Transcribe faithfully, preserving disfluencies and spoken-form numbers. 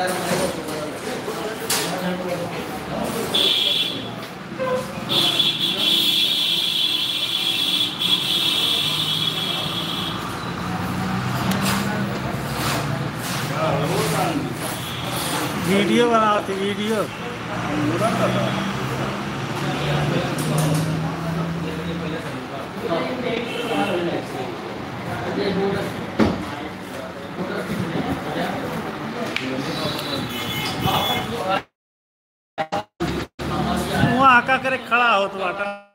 Video बनाओ थी video. वहाँ आका करे खड़ा हो तो आटा